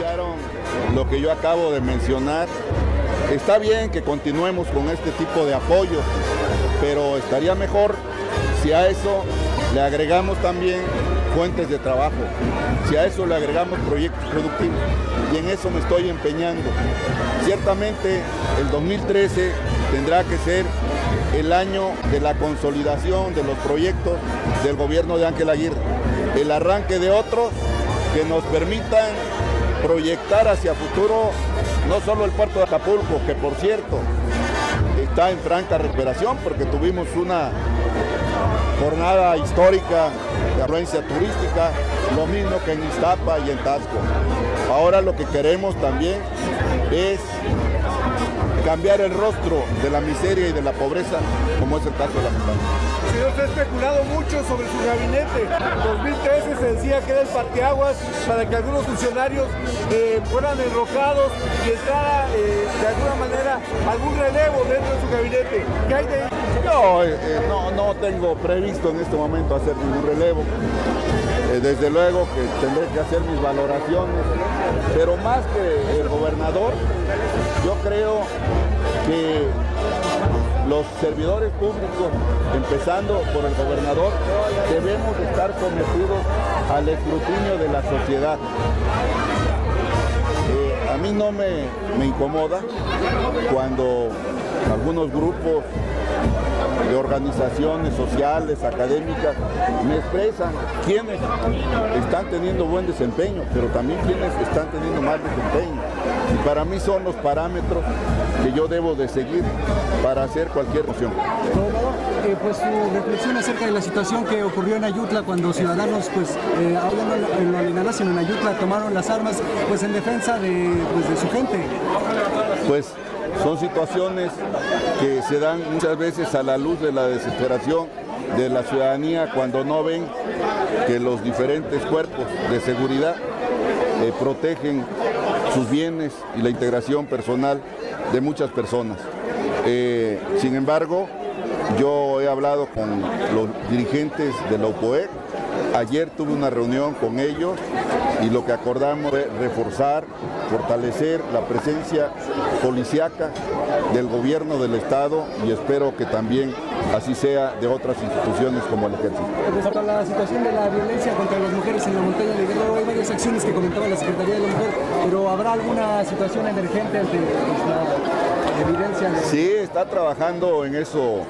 escucharon lo que yo acabo de mencionar. Está bien que continuemos con este tipo de apoyo, pero estaría mejor si a eso le agregamos también fuentes de trabajo, si a eso le agregamos proyectos productivos, y en eso me estoy empeñando. Ciertamente el 2013 tendrá que ser el año de la consolidación de los proyectos del gobierno de Ángel Aguirre, el arranque de otros que nos permitan proyectar hacia futuro no solo el puerto de Acapulco, que por cierto está en franca recuperación porque tuvimos una jornada histórica de afluencia turística, lo mismo que en Iztapa y en Taxco. Ahora lo que queremos también es cambiar el rostro de la miseria y de la pobreza, como es el caso de la montaña. Señor, se ha especulado mucho sobre su gabinete. En 2013 se decía que era el parteaguas para que algunos funcionarios fueran enrocados y entrara de alguna manera algún relevo dentro de su gabinete. ¿Qué hay de Yo no tengo previsto en este momento hacer ningún relevo. Desde luego que tendré que hacer mis valoraciones, pero más que el gobernador, yo creo que los servidores públicos, empezando por el gobernador, debemos estar sometidos al escrutinio de la sociedad. A mí no me incomoda cuando algunos grupos de organizaciones sociales, académicas, me expresan quienes están teniendo buen desempeño, pero también quienes están teniendo mal desempeño. Y para mí son los parámetros que yo debo de seguir para hacer cualquier moción. Pues su reflexión acerca de la situación que ocurrió en Ayutla cuando ciudadanos, hablando en Olinalá, sino en Ayutla, tomaron las armas pues en defensa de su gente. Pues son situaciones que se dan muchas veces a la luz de la desesperación de la ciudadanía cuando no ven que los diferentes cuerpos de seguridad protegen sus bienes y la integración personal de muchas personas. Sin embargo, yo he hablado con los dirigentes de la UPOEC. Ayer tuve una reunión con ellos y lo que acordamos es reforzar, fortalecer la presencia policíaca del gobierno del Estado y espero que también así sea de otras instituciones como el Ejército. Respecto a la situación de la violencia contra las mujeres en la montaña de Guerrero, hay varias acciones que comentaba la Secretaría de la Mujer, pero ¿habrá alguna situación emergente ante la evidencia? Sí, está trabajando en eso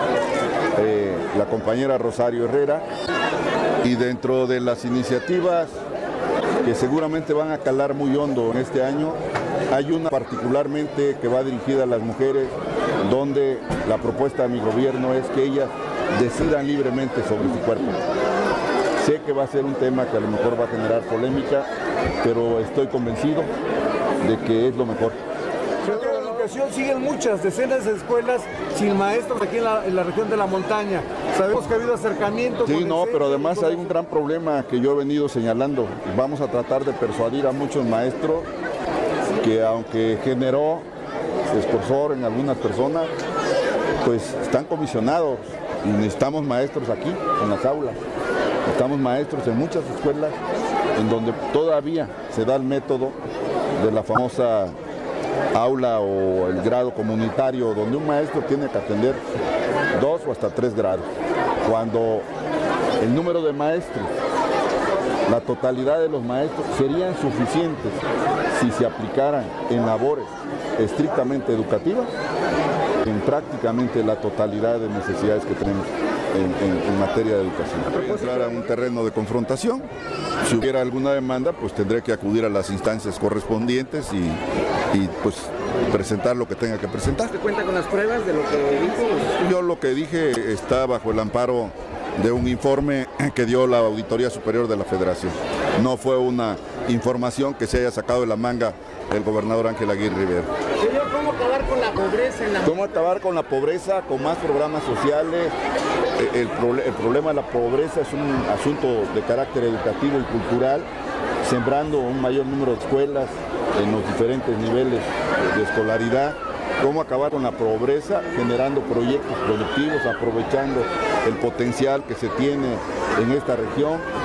la compañera Rosario Herrera, y dentro de las iniciativas que seguramente van a calar muy hondo en este año, hay una particularmente que va dirigida a las mujeres, donde la propuesta de mi gobierno es que ellas decidan libremente sobre su cuerpo. Sé que va a ser un tema que a lo mejor va a generar polémica, pero estoy convencido de que es lo mejor. Siguen muchas decenas de escuelas sin maestros aquí en la región de la montaña. Sabemos que ha habido acercamiento. Sí, no, pero además hay un gran problema que yo he venido señalando. Vamos a tratar de persuadir a muchos maestros que, aunque generó escozor en algunas personas, pues están comisionados y necesitamos maestros aquí en las aulas. Necesitamos maestros en muchas escuelas en donde todavía se da el método de la famosa aula o el grado comunitario, donde un maestro tiene que atender 2 o hasta 3 grados. Cuando el número de maestros, la totalidad de los maestros serían suficientes si se aplicaran en labores estrictamente educativas, en prácticamente la totalidad de necesidades que tenemos en materia de educación. Entrar a un terreno de confrontación. Si hubiera alguna demanda, pues tendré que acudir a las instancias correspondientes y pues presentar lo que tenga que presentar. ¿Se cuenta con las pruebas de lo que dijo? Yo lo que dije está bajo el amparo de un informe que dio la Auditoría Superior de la Federación. No fue una información que se haya sacado de la manga el gobernador Ángel Aguirre Rivera. Señor, ¿cómo acabar con la pobreza en la... ¿Cómo acabar con la pobreza? Con más programas sociales. El problema de la pobreza es un asunto de carácter educativo y cultural, sembrando un mayor número de escuelas en los diferentes niveles de escolaridad. ¿Cómo acabar con la pobreza? Generando proyectos productivos, aprovechando el potencial que se tiene en esta región,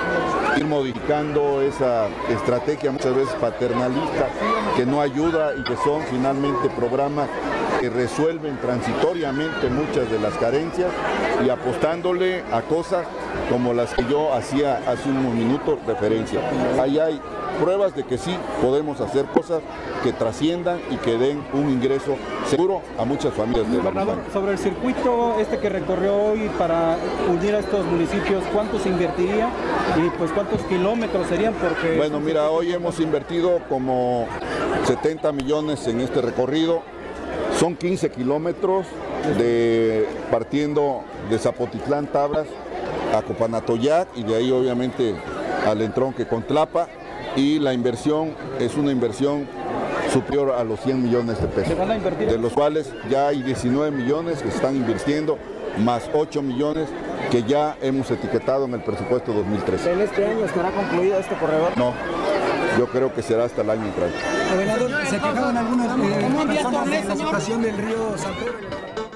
ir modificando esa estrategia muchas veces paternalista que no ayuda y que son finalmente programas que resuelven transitoriamente muchas de las carencias y apostándole a cosas como las que yo hacía hace unos minutos referencia. Ahí hay pruebas de que sí podemos hacer cosas que trasciendan y que den un ingreso seguro a muchas familias de la montaña. Sobre el circuito que recorrió hoy para unir a estos municipios, ¿cuánto se invertiría y pues cuántos kilómetros serían? Porque bueno, mira, hoy hemos invertido como 70 millones en este recorrido. Son 15 kilómetros partiendo de Zapotitlán, Tabras, a Copanatoyac y de ahí obviamente al entronque con Tlapa, y la inversión es una inversión superior a los 100 millones de pesos, de los cuales ya hay 19 millones que se están invirtiendo, más 8 millones que ya hemos etiquetado en el presupuesto 2013. ¿En este año estará concluido este corredor? No, yo creo que será hasta el año entrante. Gobernador, se quejaron algunas personas de la situación del río San Pedro.